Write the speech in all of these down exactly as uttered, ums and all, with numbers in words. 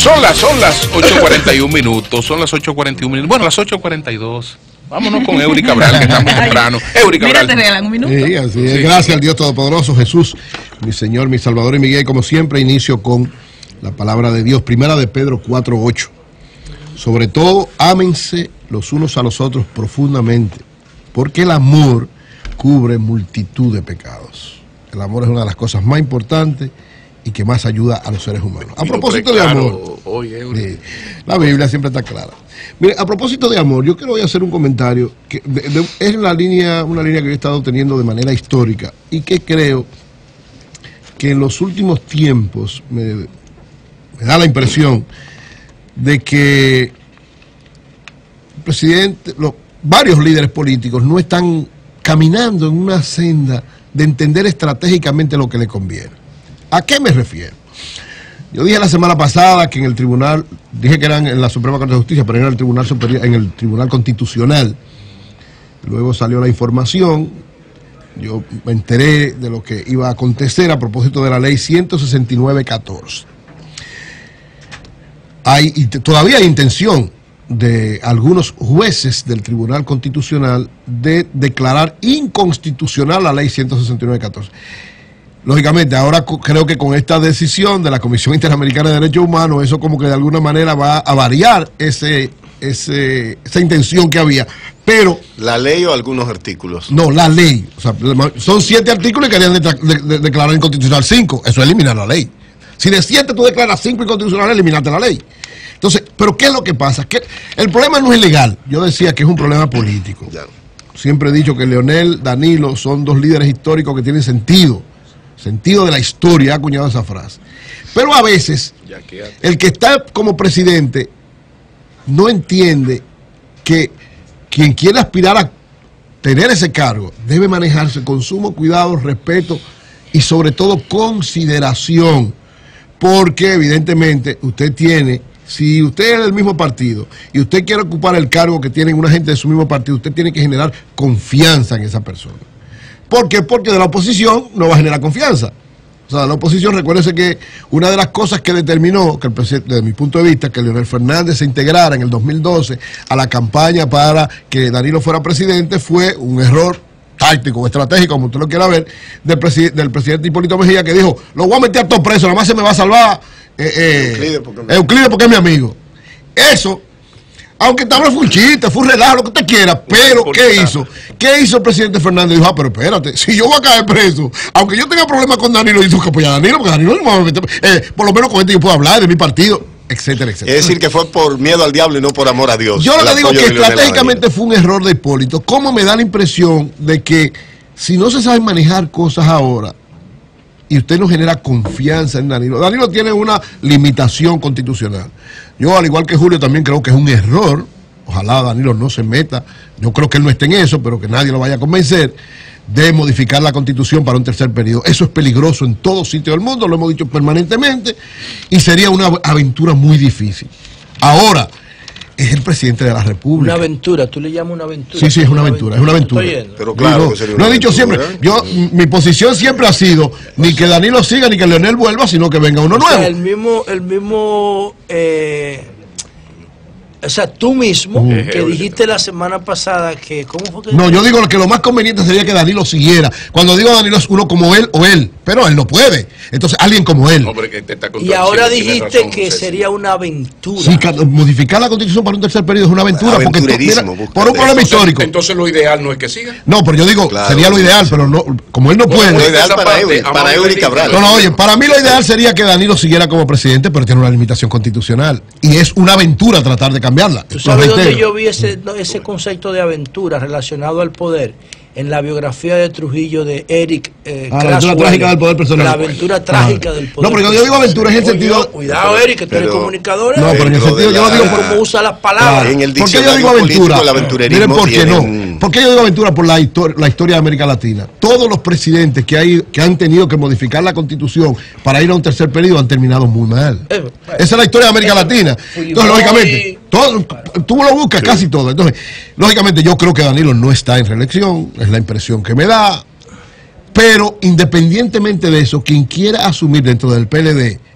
Son las, son las ocho cuarenta y un minutos, son las ocho cuarenta y un minutos, bueno, las ocho cuarenta y dos. Vámonos con Eury Cabral, que está muy temprano. Eury Cabral. Mira, te regalan un minuto. Sí, así es. Sí. Gracias al Dios Todopoderoso, Jesús, mi Señor, mi Salvador y mi guía. Y como siempre, inicio con la palabra de Dios. Primera de Pedro cuatro ocho. Sobre todo, ámense los unos a los otros profundamente, porque el amor cubre multitud de pecados. El amor es una de las cosas más importantes y que más ayuda a los seres humanos. A propósito de amor, Oye, la Biblia siempre está clara. Mire, a propósito de amor, yo quiero hoy hacer un comentario que de, de, es la línea, una línea que yo he estado teniendo de manera histórica y que creo que en los últimos tiempos me, me da la impresión de que el presidente, los, varios líderes políticos no están caminando en una senda de entender estratégicamente lo que le conviene. ¿A qué me refiero? Yo dije la semana pasada que en el tribunal, dije que eran en la Suprema Corte de Justicia, pero era en el Tribunal Superior, en el Tribunal Constitucional. Luego salió la información, yo me enteré de lo que iba a acontecer a propósito de la ley ciento sesenta y nueve catorce. Hay, y todavía hay intención de algunos jueces del Tribunal Constitucional de declarar inconstitucional la ley ciento sesenta y nueve catorce. Lógicamente, ahora creo que con esta decisión de la Comisión Interamericana de Derechos Humanos, eso como que de alguna manera va a variar ese, ese, esa intención que había. Pero ¿la ley o algunos artículos? No, la ley. O sea, son siete artículos y querían de, de, de declarar inconstitucional cinco. Eso es eliminar la ley. Si de siete tú declaras cinco inconstitucionales, eliminaste la ley. Entonces, ¿pero qué es lo que pasa? Que el problema no es legal. Yo decía que es un problema político. Siempre he dicho que Leonel, Danilo son dos líderes históricos que tienen sentido. Sentido de la historia, ha acuñado esa frase. Pero a veces, el que está como presidente no entiende que quien quiere aspirar a tener ese cargo debe manejarse con sumo cuidado, respeto y sobre todo consideración. Porque evidentemente usted tiene, si usted es del mismo partido y usted quiere ocupar el cargo que tienen una gente de su mismo partido, usted tiene que generar confianza en esa persona. ¿Por qué? Porque de la oposición no va a generar confianza. O sea, de la oposición, recuérdense que una de las cosas que determinó, que el presidente, desde mi punto de vista, que Leonel Fernández se integrara en el dos mil doce a la campaña para que Danilo fuera presidente, fue un error táctico o estratégico, como usted lo quiera ver, del, presi del presidente Hipólito Mejía, que dijo, lo voy a meter a todos presos, nada más se me va a salvar eh, eh, Euclides, porque Euclides porque es mi amigo. Eso... Aunque tal vez fue un chiste, fue un relajo, lo que usted quiera, pero ¿qué hizo? ¿Qué hizo el presidente Fernández? Dijo, ah, pero espérate, si yo voy a caer preso, aunque yo tenga problemas con Danilo, hizo que apoyar a Danilo, porque Danilo no me va a meter, eh, por lo menos con este yo puedo hablar de mi partido, etcétera, etcétera. Es decir, que fue por miedo al diablo y no por amor a Dios. Yo le digo que estratégicamente fue un error de Hipólito. ¿Cómo me da la impresión de que si no se saben manejar cosas ahora, y usted no genera confianza en Danilo. Danilo tiene una limitación constitucional. Yo, al igual que Julio, también creo que es un error. Ojalá Danilo no se meta. Yo creo que él no esté en eso, pero que nadie lo vaya a convencer de modificar la Constitución para un tercer periodo. Eso es peligroso en todo sitio del mundo, lo hemos dicho permanentemente, y sería una aventura muy difícil. Ahora, es el presidente de la República. Una aventura, tú le llamas una aventura. Sí, sí, es una aventura, es una aventura. Pero claro, digo, que sería lo una he dicho aventura, siempre. ¿eh? Yo, mi posición siempre ha sido ni que Danilo siga ni que Leonel vuelva, sino que venga uno o nuevo. Sea, el mismo, el mismo, eh, o sea, tú mismo uh, que dijiste la semana pasada que, ¿cómo fue que? No, yo digo que lo más conveniente sería que Danilo siguiera. Cuando digo Danilo es uno como él o él, pero él no puede. Entonces alguien como él. No, que te está y ahora dijiste razón, que sería una aventura. Sí, modificar la Constitución para un tercer periodo es una aventura, porque tú, mira, por un problema entonces, histórico. Entonces lo ideal no es que siga. No, pero yo digo, claro, sería lo ideal, pero no, como él no puede. Lo ideal para Eury, para Eury Cabral. No, no, oye, para mí lo ideal sería que Danilo siguiera como presidente, pero tiene una limitación constitucional. Y es una aventura tratar de cambiarla. ¿Tú sabes dónde yo vi ese, ese concepto de aventura relacionado al poder? En la biografía de Trujillo de Eric eh, ah, la aventura trágica del poder personal. La aventura trágica ah. del poder. No, pero cuando yo digo aventura es en el sentido. Cuidado, Eric, que tú eres comunicador. No, pero en el sentido, yo lo digo por cómo usa las palabras. Ah, en el ¿Por qué yo digo aventura? Miren por qué no. Un... ¿Por qué yo digo aventura? Por la, histori la historia de América Latina. Todos los presidentes que, hay, que han tenido que modificar la Constitución para ir a un tercer periodo han terminado muy mal. Eh, bueno, Esa es la historia de América eh, Latina. Entonces, lógicamente, todo, tú lo buscas sí. casi todo. Entonces, lógicamente, yo creo que Danilo no está en reelección. Es la impresión que me da, pero independientemente de eso, quien quiera asumir dentro del P L D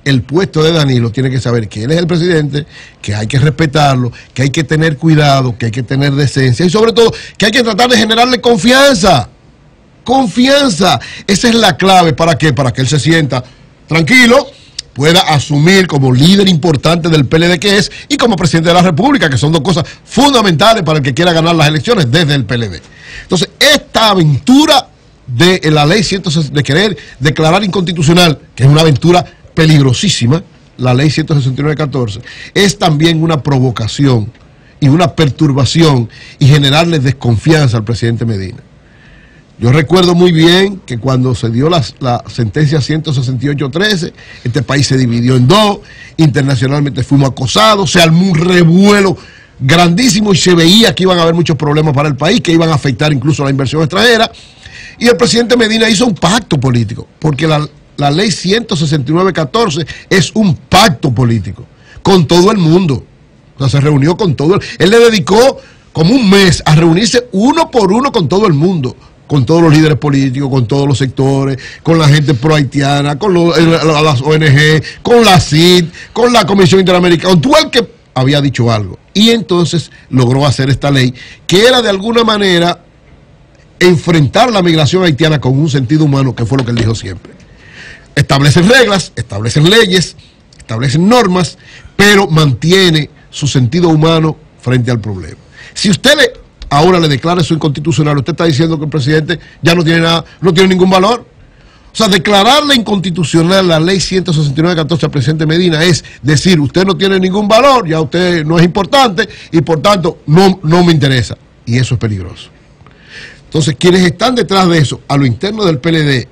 el puesto de Danilo, tiene que saber que él es el presidente, que hay que respetarlo, que hay que tener cuidado, que hay que tener decencia y sobre todo que hay que tratar de generarle confianza. Confianza. Esa es la clave. ¿Para qué? Para que él se sienta tranquilo, pueda asumir como líder importante del P L D que es y como presidente de la República, que son dos cosas fundamentales para el que quiera ganar las elecciones desde el P L D. Entonces, esta aventura de la ley ciento sesenta, de querer declarar inconstitucional, que es una aventura peligrosísima, la ley ciento sesenta y nueve catorce, es también una provocación y una perturbación y generarle desconfianza al presidente Medina. Yo recuerdo muy bien que cuando se dio la, la sentencia ciento sesenta y ocho trece, este país se dividió en dos, internacionalmente fuimos acosados, se armó un revuelo grandísimo y se veía que iban a haber muchos problemas para el país, que iban a afectar incluso la inversión extranjera, y el presidente Medina hizo un pacto político, porque la, la ley ciento sesenta y nueve catorce es un pacto político con todo el mundo. O sea, se reunió con todo el, él le dedicó como un mes a reunirse uno por uno con todo el mundo, con todos los líderes políticos, con todos los sectores, con la gente pro-haitiana, con los, las O N G, con la C I D, con la Comisión Interamericana, con todo el que había dicho algo. Y entonces logró hacer esta ley, que era de alguna manera enfrentar la migración haitiana con un sentido humano, que fue lo que él dijo siempre. Establecen reglas, establecen leyes, establecen normas, pero mantiene su sentido humano frente al problema. Si usted le, ahora le declara eso inconstitucional, usted está diciendo que el presidente ya no tiene nada, no tiene ningún valor. O sea, declararle inconstitucional la ley ciento sesenta y nueve catorce al presidente Medina es decir, usted no tiene ningún valor, ya usted no es importante y por tanto no, no me interesa. Y eso es peligroso. Entonces, quienes están detrás de eso, a lo interno del P L D,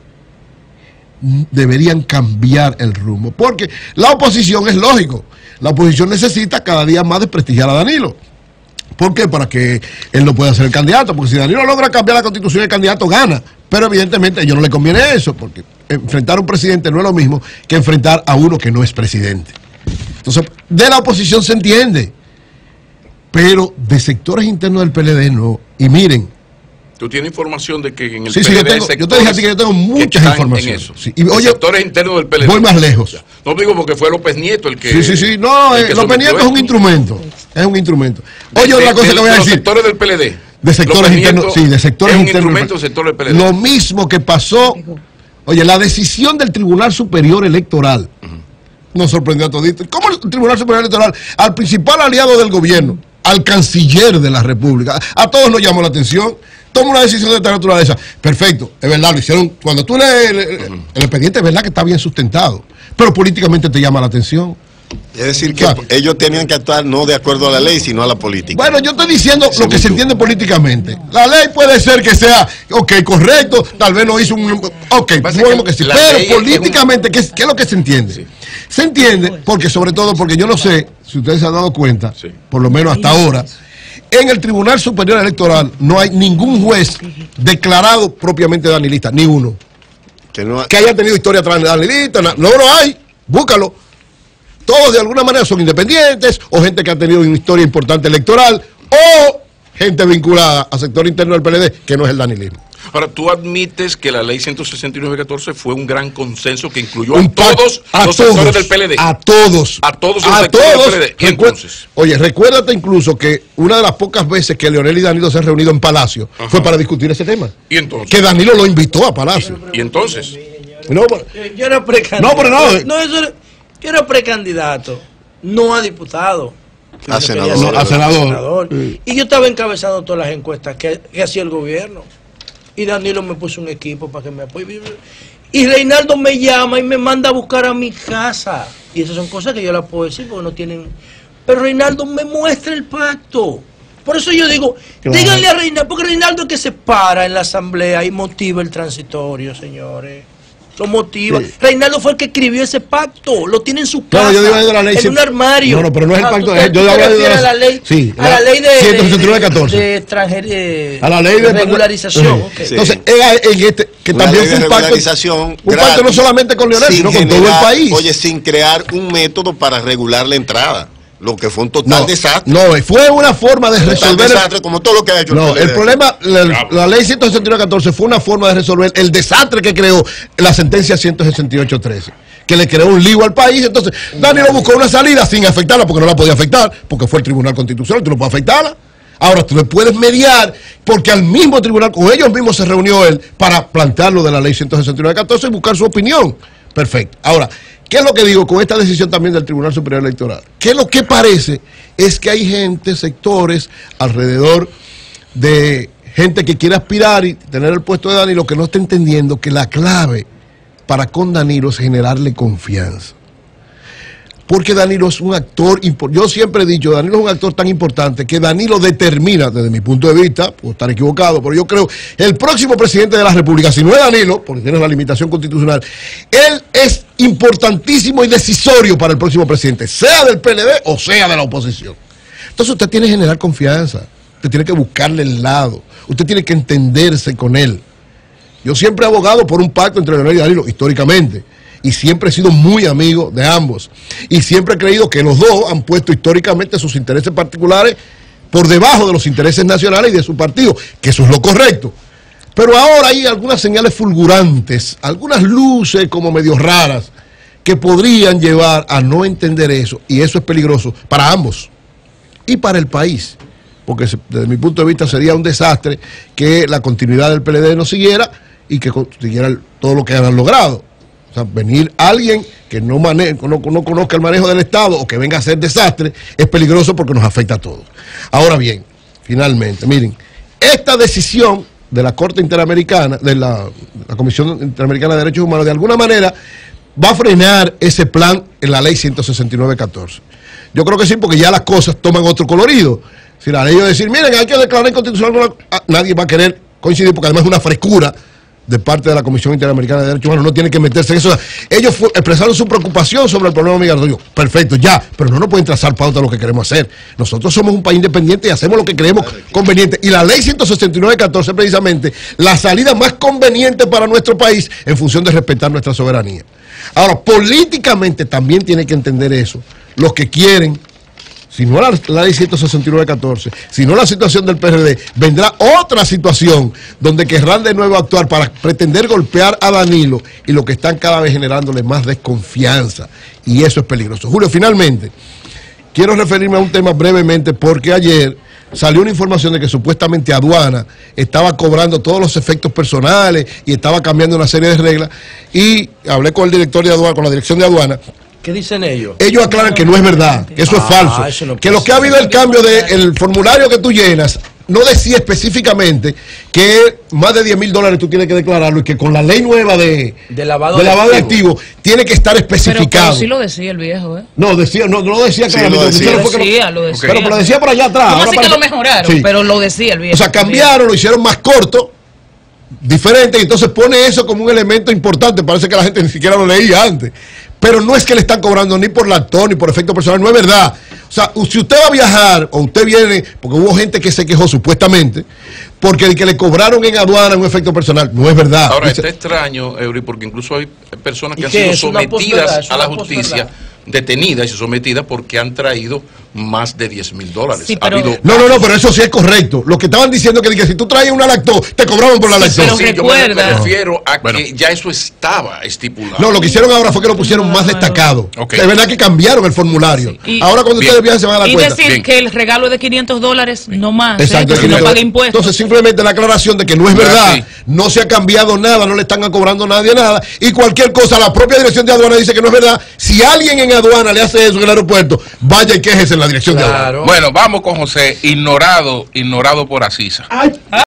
deberían cambiar el rumbo. Porque la oposición es lógico. La oposición necesita cada día más desprestigiar a Danilo. ¿Por qué? Para que él no pueda ser el candidato. Porque si Danilo logra cambiar la constitución, el candidato gana. Pero evidentemente a ellos no le conviene eso, porque enfrentar a un presidente no es lo mismo que enfrentar a uno que no es presidente. Entonces, de la oposición se entiende. Pero de sectores internos del P L D no. Y miren, ¿tú tienes información de que en el sí, P L D sí, yo, tengo, yo te dije a ti que yo tengo muchas informaciones. En sí. Y, oye, sectores internos del P L D. Voy más lejos. No digo porque fue López Nieto el que... Sí, sí, sí. No, eh, López Nieto es un instrumento. Es un instrumento. Oye, de, otra cosa de, que voy a de decir. De sectores del P L D. De sectores López internos. Nieto Sí, de sectores es un internos. instrumento del sector del P L D. Lo mismo que pasó... Oye, la decisión del Tribunal Superior Electoral uh-huh. nos sorprendió a todito. ¿Cómo el Tribunal Superior Electoral, al principal aliado del gobierno, al canciller de la República, a todos nos llamó la atención? Toma una decisión de esta naturaleza. Perfecto, es verdad, lo hicieron. Cuando tú lees el, el, el expediente, es verdad que está bien sustentado, pero políticamente te llama la atención. Es decir, que o sea, ellos tenían que actuar no de acuerdo a la ley, sino a la política. Bueno, yo estoy diciendo Según lo que se tú. entiende políticamente. La ley puede ser que sea, ok, correcto, tal vez no hizo un... Ok, bueno, que sí, pero políticamente, un... ¿qué, ¿qué es lo que se entiende? Sí. Se entiende, porque sobre todo, porque yo no sé si ustedes se han dado cuenta, sí. por lo menos hasta ahora, en el Tribunal Superior Electoral no hay ningún juez declarado propiamente danilista, ni uno. Que, no ha... que haya tenido historia danilista, no lo hay, búscalo. Todos de alguna manera son independientes, o gente que ha tenido una historia importante electoral, o gente vinculada al sector interno del P L D, que no es el danilismo. Ahora, tú admites que la ley ciento sesenta y nueve catorce fue un gran consenso que incluyó un a todos a los todos, sectores del P L D. A todos. A todos los a sectores todos, del P L D. ¿Y entonces? Oye, recuérdate incluso que una de las pocas veces que Leonel y Danilo se han reunido en Palacio Ajá. fue para discutir ese tema. ¿Y entonces? Que Danilo lo invitó a Palacio. ¿Y entonces? No, pero, yo era precandidato. No, pero no. no eso era, yo era precandidato, no a diputado. A senador. No, a senador. senador. Sí. Y yo estaba encabezando todas las encuestas que, que hacía el gobierno. Y Danilo me puso un equipo para que me apoye. Y Reinaldo me llama y me manda a buscar a mi casa. Y esas son cosas que yo las puedo decir porque no tienen... Pero Reinaldo me muestra el pacto. Por eso yo digo, claro. díganle a Reinaldo, porque Reinaldo es que se para en la asamblea y motiva el transitorio, señores. Lo motiva. Sí. Reinaldo fue el que escribió ese pacto, lo tiene en su casa, no, yo digo de la ley, en sí. un armario. No, no, pero no es el ah, pacto, tú, es, yo hablo de la, la ley, sí, a la ley de, ciento sesenta y nueve catorce. de, de, extranjería, a la ley de, de regularización. Uh-huh. Okay. Sí. Entonces, en este, que una también fue un pacto, un pacto no solamente con Leonel, sino con generar, todo el país. Oye, sin crear un método para regular la entrada. lo que fue un total No, desastre. no, fue una forma de Total resolver. el- desastre, como todo lo que ha hecho No, P L D. el problema, la, la ley ciento sesenta y nueve catorce fue una forma de resolver el desastre que creó la sentencia ciento sesenta y ocho trece, que le creó un lío al país. Entonces, Danilo buscó una salida sin afectarla, porque no la podía afectar, porque fue el Tribunal Constitucional, tú no puedes afectarla. Ahora tú le puedes mediar, porque al mismo tribunal, con ellos mismos se reunió él para plantear lo de la ley ciento sesenta y nueve catorce y buscar su opinión. Perfecto. Ahora, ¿qué es lo que digo con esta decisión también del Tribunal Superior Electoral? Que lo que parece es que hay gente, sectores alrededor de gente que quiere aspirar y tener el puesto de Danilo, que no está entendiendo que la clave para con Danilo es generarle confianza. Porque Danilo es un actor, yo siempre he dicho, Danilo es un actor tan importante que Danilo determina, desde mi punto de vista, puedo estar equivocado, pero yo creo, el próximo presidente de la República, si no es Danilo, porque tiene la limitación constitucional, él es importantísimo y decisorio para el próximo presidente, sea del P L D o sea de la oposición. Entonces usted tiene que generar confianza, usted tiene que buscarle el lado, usted tiene que entenderse con él. Yo siempre he abogado por un pacto entre Leonel y Danilo, históricamente. Y siempre he sido muy amigo de ambos. Y siempre he creído que los dos han puesto históricamente sus intereses particulares por debajo de los intereses nacionales y de su partido, que eso es lo correcto. Pero ahora hay algunas señales fulgurantes, algunas luces como medio raras, que podrían llevar a no entender eso. Y eso es peligroso para ambos y para el país. Porque desde mi punto de vista sería un desastre que la continuidad del P L D no siguiera y que siguiera todo lo que han logrado. O sea, venir alguien que no, mane no, no conozca el manejo del Estado o que venga a hacer desastre es peligroso porque nos afecta a todos. Ahora bien, finalmente, miren, esta decisión de la Corte Interamericana, de la, la Comisión Interamericana de Derechos Humanos, de alguna manera va a frenar ese plan en la ley ciento sesenta y nueve catorce. Yo creo que sí, porque ya las cosas toman otro colorido. Si la ley de decir, miren, hay que declarar inconstitucional, nadie va a querer coincidir porque además es una frescura de parte de la Comisión Interamericana de Derechos Humanos, no tiene que meterse en eso. Ellos fue, expresaron su preocupación sobre el problema migratorio. Perfecto, ya, pero no nos pueden trazar pauta a lo que queremos hacer. Nosotros somos un país independiente y hacemos lo que creemos conveniente. Y la ley ciento sesenta y nueve catorce precisamente la salida más conveniente para nuestro país en función de respetar nuestra soberanía. Ahora, políticamente también tiene que entender eso. Los que quieren, si no la, la ley ciento sesenta y nueve catorce, si no la situación del P R D, vendrá otra situación donde querrán de nuevo actuar para pretender golpear a Danilo y lo que están cada vez generándole más desconfianza. Y eso es peligroso. Julio, finalmente, quiero referirme a un tema brevemente porque ayer salió una información de que supuestamente Aduana estaba cobrando todos los efectos personales y estaba cambiando una serie de reglas. Y hablé con el director de Aduana, con la dirección de Aduana. ¿Qué dicen ellos? Ellos aclaran que no es verdad, que eso Ah, es falso. eso no que puede lo que ha habido el cambio del formulario que tú llenas no decía específicamente que más de diez mil dólares tú tienes que declararlo y que con la ley nueva de, De lavado de, de lavado de activo. activos tiene que estar Pero, especificado. pero sí lo decía el viejo, ¿eh? No, decía, no, no lo decía Sí, claramente. lo decía. Solo Lo fue que decía, lo decía. Pero, pero lo decía por allá atrás. No Ahora así que parece- lo mejoraron, Sí. pero lo decía el viejo. O sea, cambiaron, lo hicieron más corto, diferente, y entonces pone eso como un elemento importante. Parece que la gente ni siquiera lo leía antes. Pero no es que le están cobrando ni por lactón ni por efecto personal, no es verdad. O sea, si usted va a viajar o usted viene, porque hubo gente que se quejó supuestamente, porque el que le cobraron en aduana un efecto personal, no es verdad. Ahora, Dice- está extraño, Eury, porque incluso hay personas ¿Y que han qué sido es? ¿Una sometidas posverdad? ¿Es a la una justicia, posverdad? detenidas y sometidas porque han traído más de diez mil dólares. Sí, Ha pero- habido No, no, no, pero eso sí es correcto. Lo que estaban diciendo que, que si tú traes una lactón, te cobraban por la Sí, lactón. pero Sí, yo me- me, recuerda- refiero a Bueno. que ya eso estaba estipulado. No, lo que hicieron ahora fue que lo pusieron más destacado. Ok. Es verdad que cambiaron el formulario. Sí. Y- Ahora cuando Bien. ustedes viajan se van a dar Y cuenta. decir Bien. que el regalo es de quinientos dólares, no más, ¿eh? Exacto, Que si no entonces- paga impuestos. Entonces simplemente la aclaración de que no es No es verdad, así. no se ha cambiado nada, no le están cobrando a nadie nada, y cualquier cosa, la propia dirección de aduana dice que no es verdad. Si alguien en aduana le hace eso en el aeropuerto, vaya y quéjese en la dirección de aduana. Claro. Bueno, vamos con José, ignorado, ignorado por Asisa.